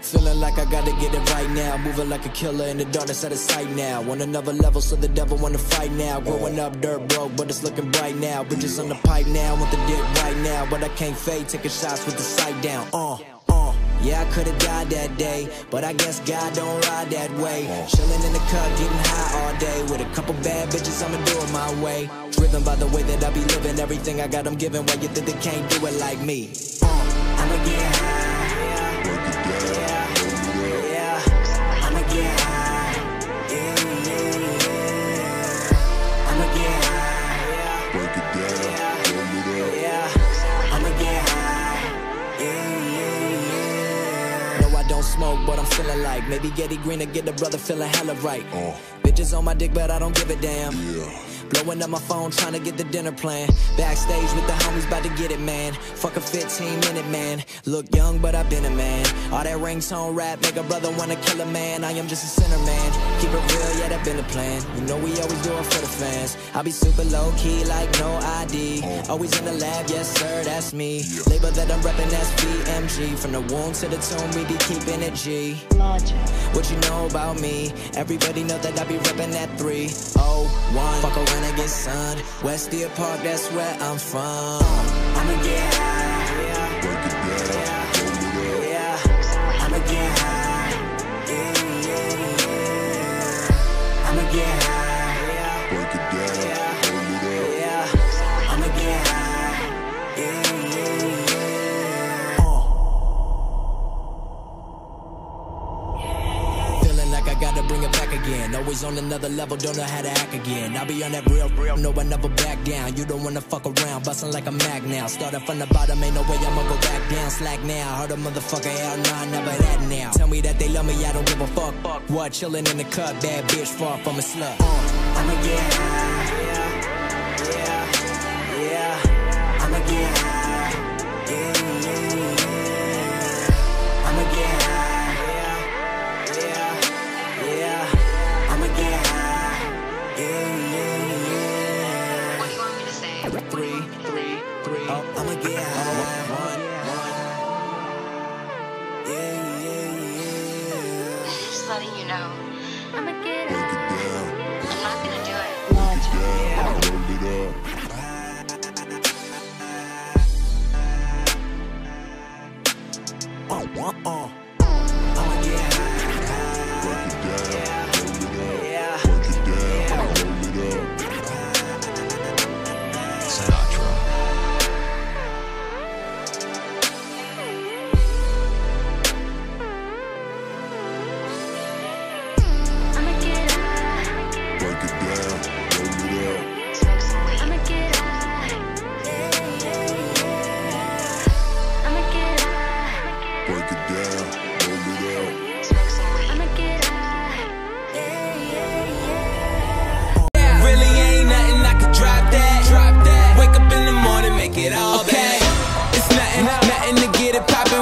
Feeling like I gotta get it right now. Moving like a killer in the darkness out of sight now. On another level, so the devil wanna fight now. Growing up dirt broke, but it's looking bright now. Bridges on the pipe now, want the dick right now. But I can't fade, taking shots with the sight down. Yeah, I could've died that day, but I guess God don't ride that way. Chillin' in the cut, getting high all day. With a couple bad bitches, I'ma do it my way. Driven by the way that I be living, everything I got I'm giving. Why you think they can't do it like me? I'ma get high. I'ma get high. I'ma get high. Break it down. I'ma get high. No, I don't smoke, but I'm feeling like maybe Getty Green to get the brother feeling hella right. Bitches on my dick, but I don't give a damn. Blowing up my phone, trying to get the dinner plan. Backstage with the homies, about to get it, man. Fuck a 15-minute man. Look young, but I've been a man. All that ringtone rap make a brother wanna kill a man. I am just a sinner, man. Keep it real, yeah, that been the plan. You know we always do it for the fans. I be super low-key, like no ID. Always in the lab, yes sir, that's me. Label that I'm reppin', that's VMG. From the womb to the tomb, we be keeping it G. What you know about me? Everybody know that I be reppin' that 301. Fuck around and get sun. West Deer Park, that's where I'm from. I'ma get high. I'ma get high. I'ma get high. Break it down. I'ma get high. Feeling like I gotta bring it back again. Always on another level, don't know how to act again. I'll be on that real, no, I never back down. You don't wanna fuck around, bustin' like a mag now. Started from the bottom, ain't no way I'ma go back down. Slack now, heard a motherfucker L9, never that now. Tell me that they love me, I don't give a fuck. What, chillin' in the cut, bad bitch, far from a slut. I'ma get high. I'ma get high. I'ma get high. I'ma get high. What do you want me to say? 3. I'ma get high. 1. Just letting you know. I'ma get high. I'm not gonna do it. I'ma get It all okay. It's nothing to get it poppin'.